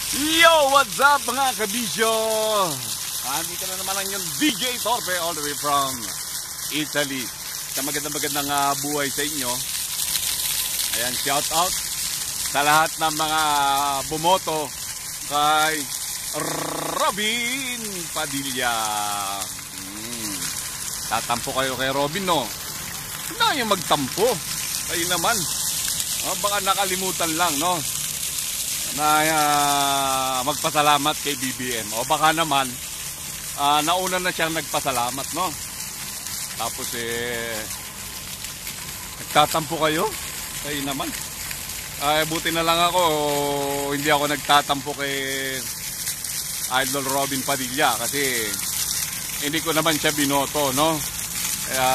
Yo, what's up mga kabisyo? Andito na naman ang yung DJ Torpe all the way from Italy. Sa magandang buhay sa inyo. Ayan, shout out sa lahat ng mga bumoto kay Robin Padilla. Tatampo kayo kay Robin, no? Hindi na yung magtampo. Kayo naman. Baka nakalimutan lang, no? Na magpasalamat kay BBM. O baka naman nauna na siyang nagpasalamat, no? Tapos nagtatampo kayo? Kayo naman. Buti na lang ako hindi ako nagtatampo kay Idol Robin Padilla kasi hindi ko naman siya binoto, no? Kaya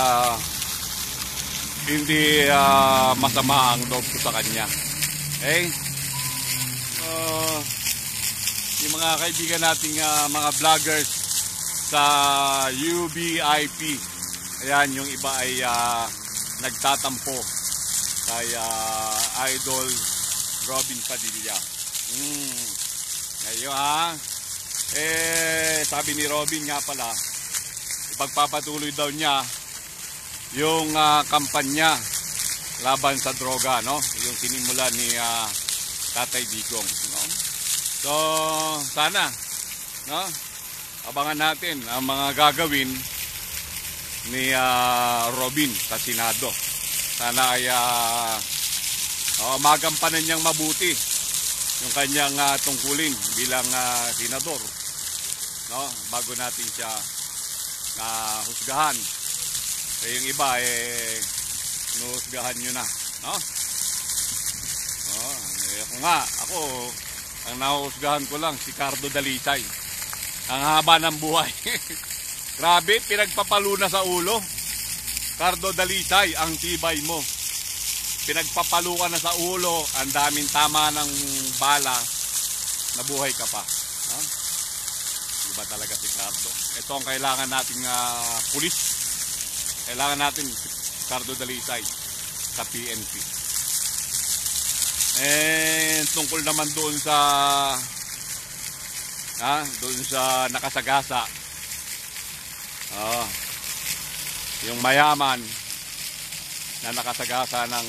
hindi masama ang loob ko sa kanya. Okay? Yung mga kaibigan nating mga vloggers sa UBIP, ayan, yung iba ay nagtatampo kay Idol Robin Padilla. Ngayon sabi ni Robin nga pala, ipagpapatuloy daw niya yung kampanya laban sa droga, no? Yung sinimula ni Tatay Digong, no? So sana, no, abangan natin ang mga gagawin ni Robin sa Senado. Sana ay magampanan niyang mabuti yung kanyang tungkulin bilang senador, no? Bago natin siya husgahan. So yung iba nuhusgahan nyo na, no? Ako ang nahuhusgahan ko lang si Cardo Dalisay. Ang haba ng buhay. Grabe, pinagpapalo na sa ulo. Cardo Dalisay, ang tibay mo. Pinagpapalo ka na sa ulo, ang daming tama ng bala, nabuhay ka pa. Iba talaga si Cardo. Ito ang kailangan nating pulis. Kailangan natin si Cardo Dalisay sa PNP. Tungkol naman doon sa nakasagasa, yung mayaman na nakasagasa ng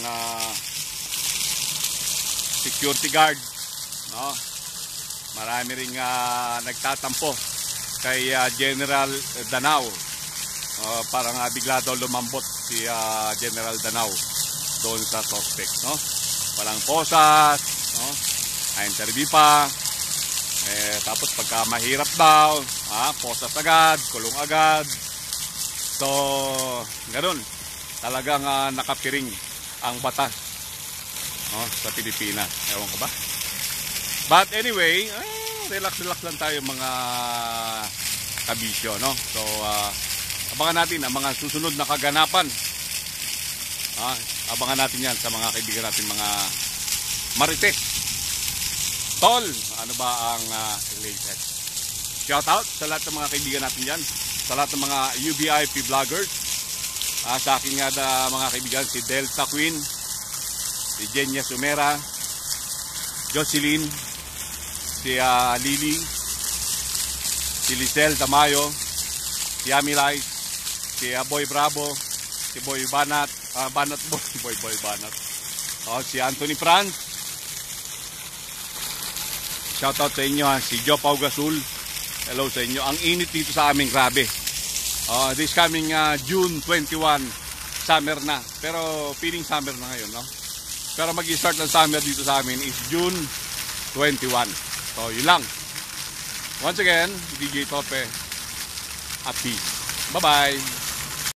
security guard, no? Marami ring nagtatampo kay General Danao. Parang bigla daw lumambot si General Danao doon sa suspect, no? Walang posas, no? Interview pa. Tapos pagka mahirap daw, posas agad, kulong agad. So, ganoon. Talagang nakapiring ang batas, no, sa Pilipinas. Ewan ko ba? But anyway, relax lang tayo mga kabisyo, no? So, abangan natin ang mga susunod na kaganapan. Abangan natin yan sa mga kaibigan natin, mga Marites. Tol, ano ba ang latest? Shout out sa lahat ng mga kaibigan natin dyan, sa lahat ng mga UBIP vloggers. Sa akin nga mga kaibigan, si Delta Queen, si Jenya Sumera, Jocelyn, si Lily, si Lisel Tamayo, si Amilay, si Boy Bravo, si Boy Banat, Boy Banat. Si Anthony Franz. Shoutout sa inyo, si Joe Pau Gasul. Hello sa inyo. Ang init dito sa amin, grabe. This coming June 21, summer na. Pero feeling summer na ngayon, no? Pero mag-start ng summer dito sa amin is June 21. So, yun lang. Once again, DJ Torpe. At peace. Bye-bye.